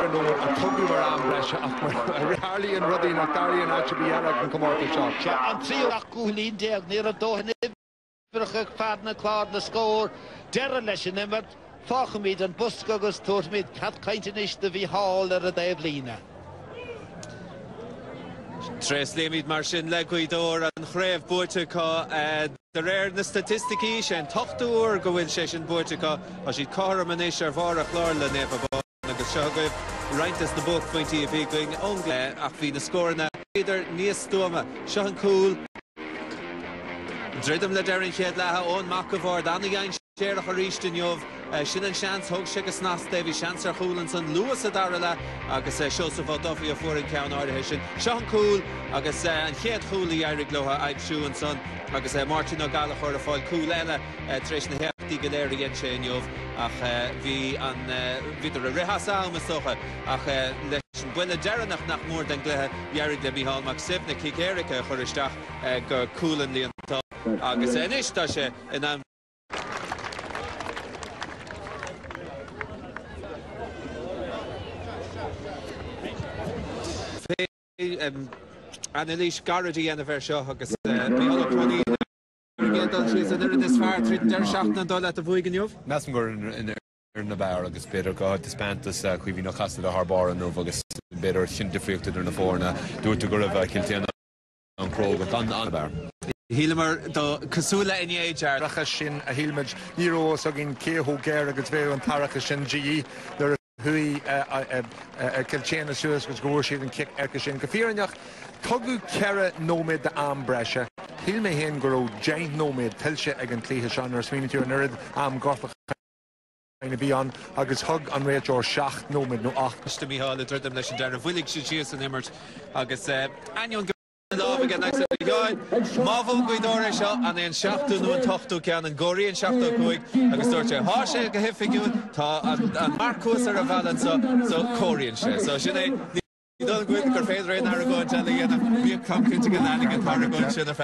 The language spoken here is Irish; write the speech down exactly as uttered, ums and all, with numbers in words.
nó a tugadh ar an breise ach Harley and Ruddy nach Darley and Atchabi Yarag and Comórtas shot. An tríú ach gúlín deag níor a dóhanna brach fadna clád na scór deire leis an imart fáchamíd an busca agus tuairmíd cad caintenis de bhí hall ar a déobh lína. Tres léimid mar sin le cuidóir an chréibh buirteacha de réir na statisticí sé tochtúir go bhfuil sé sin buirteacha a siad cáram anéis ar bhar a chláir le nefh agus seo goibh reintas na bóg pointí a bhí going ongla ach bhí na scórna idir níos stúma seo an cúl Dridum le deirinn chéad lethe ón Machaive anna gain séireach a ríist in jobh sin an seans thug sé go snas de bhí seans ar chúlann san luas a dara le agus seosamh Duffy a fuair an ceann áirithe sin seo an cúl agus an chéad chúla dheirigh lotha aibhsúan son agus Martin ó Gaeltachta a fáil cúl eile tréis na heachtaí go léir dhéan sé in jobh ach bhí an bhíidir a rithas am socha ach leis an buile deirnach nach mór den gluthe dheirigh le Mícheál mac sibna cicéiricha a chur isteach gur cúlan líontá agus inis tá sé in an Annalise Garrity and the Vershaw agus Mícheál Ó Muircheartaigh Gaeldal she's a little this far through der tráchtaire dul at the Vuigan Jov. Nas go in in na bar agus beidir go dispantas chuí hí nach chasta a Harbar an nómh agus beidir sin difriúchtad ar na fórna dúirtu go raibh Kiltéanna an Craolta an an bar. Hílamar do cosúla in éidear Racha sin a hílmid níró so gin céthó géir agus bhéir an taracha sin G E there hui Kiltéanna suas agus gohfuir siad an cic erca sin go fíorneach tugadh ceithre nóméid de am breise híl mé héan go raibh giant nóméid tilse ag an clíthe seán ar swinitiú an urid am Gaeltachta na bhí an agus thug an réit or seacht nóméid nó acht. Mr Mícheál a ddridim leis an deir bhuilig si síos an immert agus anion lábh gan ag sa gáin mábhfuil goidóir seo an éon seachtú nó an tochtú ceann an góirí an seachtú chuig agus dúirt sé há sé go hifigiún tá an marcús ar a bhalan so cóiríonn sé so sin é Don't go gur féidir réon ar a gáin teala dhéanamh bhíoh camcinnte go leananig an tar a gáin sin a